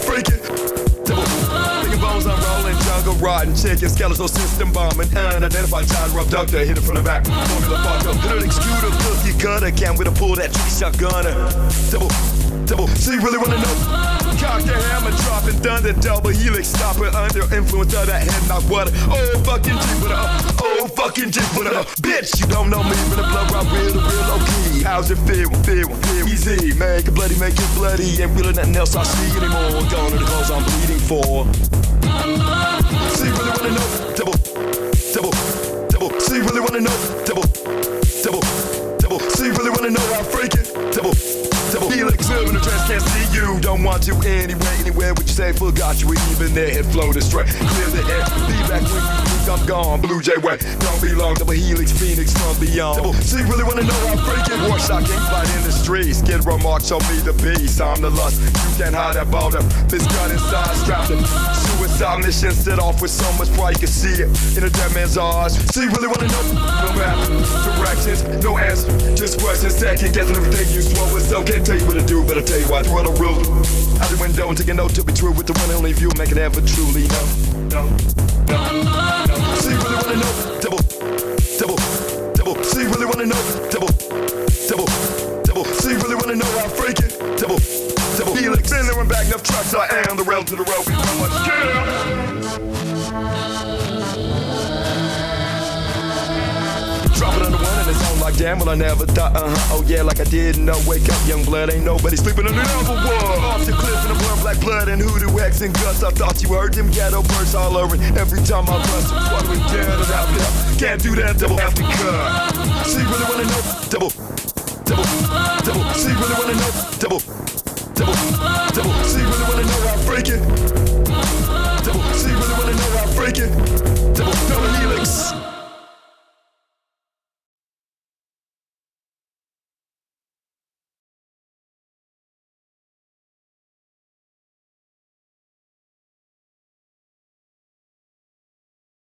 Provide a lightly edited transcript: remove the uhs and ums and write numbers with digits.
freaking. Double. Thinking bones unrolling, jungle rotten, chicken, skeletal system bombing, unidentified child abductor, hit it from the back. Formula fucked up, hit an executor, cookie cutter, can't wait to pull that tricky shotgunner. Double. So you really wanna know? Cock the hammer, dropping thunder, double helix, stopper under influence of that head knock water. Oh fucking Jupiter, oh fucking Jupiter. Bitch, you don't know me, but the blood rock real low key. How's it feel? Easy, make it bloody, ain't really nothing else I see anymore. Gone to the cause I'm bleeding for. So you really wanna know? Double. So you really wanna know? Double. So you really wanna know how freaking? Double. Helix, living the trance, can't see you. Don't want to anywhere. What you say, forgot you even there. Head float astray, clear the air. Be back when you think I'm gone. Blue Jay way, don't be long. Double helix, phoenix from beyond. So you really wanna know how freaking? Warshot gang fight in the streets. Skid Row march, show me the beast. I'm the lust, you can't hide that boulder. This gun inside, strapped in. Suicide mission set off with so much pride you can see it in a dead man's eyes. So you really wanna know? No map, directions, no answer, just questions. Second guessing everything you swallow. It's okay. Tell you what to do, better tell you why. Throw the rule out the window and take a note to be true with the one and only view. Make it ever truly no. So you really wanna know? Double. So you really wanna know? Double. So you really wanna know how freaking? Double. Helix, in there and back, enough trucks. I am the rail to the road. We run much Drop it on the one and it's on like damn, well I never thought, oh yeah, like I didn't know. Wake up, young blood, ain't nobody sleeping under number one. Off the cliff in the blood, black blood and hoodoo X and guts. I thought you heard them ghetto birds all over it. Every time I bust, I'm swallowing down and out there. Can't do that, double have to cut. So you really wanna know? Double. So you really wanna know? Double. So you really wanna know how freaking? So you really wanna know how freaking?